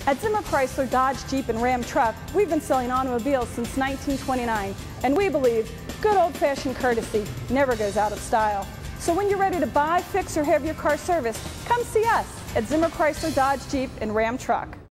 At Zimmer Chrysler Dodge Jeep and Ram Truck, we've been selling automobiles since 1929, and we believe good old-fashioned courtesy never goes out of style. So when you're ready to buy, fix, or have your car serviced, come see us at Zimmer Chrysler Dodge Jeep and Ram Truck.